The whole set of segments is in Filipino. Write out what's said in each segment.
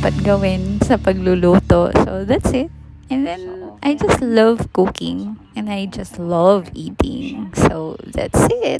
dapat gawin sa pagluluto. So, that's it. And then, I just love cooking. And I just love eating. So, that's it.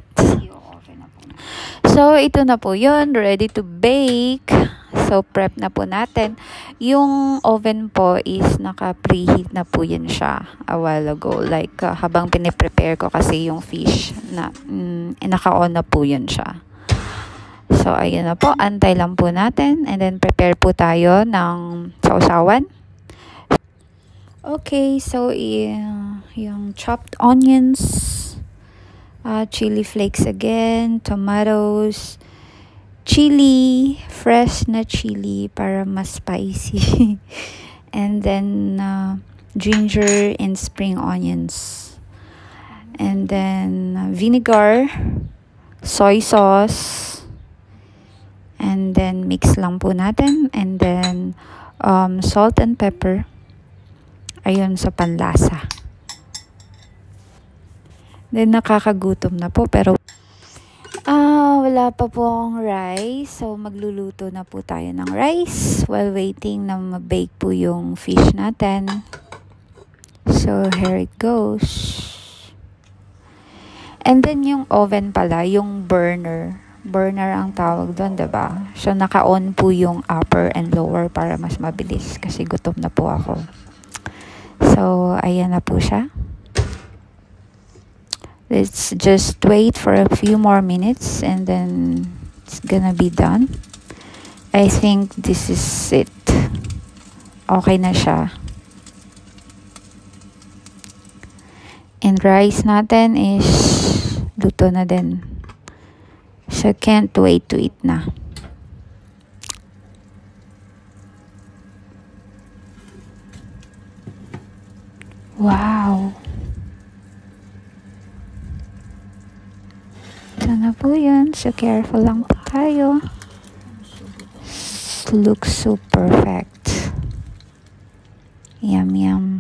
So, ito na po yun. Ready to bake. So, prep na po natin. Yung oven po is naka-preheat na po yun siya a while ago. Like, habang piniprepare ko kasi yung fish na naka-on na po yun siya. So, ayun na po. Antay lang po natin. And then, prepare po tayo ng sausawan. Okay, so, yung chopped onions, chili flakes again, tomatoes, chili, fresh na chili para mas spicy. And then, ginger and spring onions. And then, vinegar, soy sauce, and then mix lang po natin. And then, salt and pepper. Ayun sa panlasa. Then, nakakagutom na po. Pero, wala pa po akong rice. So, magluluto na po tayo ng rice while waiting na ma-bake po yung fish natin. So, here it goes. And then, yung oven pala, yung burner. Burner ang tawag doon, diba? So, naka-on po yung upper and lower para mas mabilis kasi gutom na po ako. So, ayan na po siya. Let's just wait for a few more minutes and then it's gonna be done. I think this is it. Okay na siya. And rice natin is luto na din. So, can't wait to eat na. Wow! Ito na po yun. So, careful lang po tayo. Looks so perfect. Yum, yum.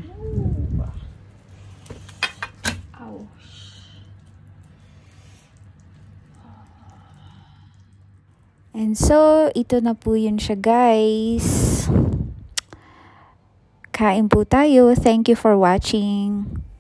And so, ito na po yun siya, guys. Kain po tayo. Thank you for watching.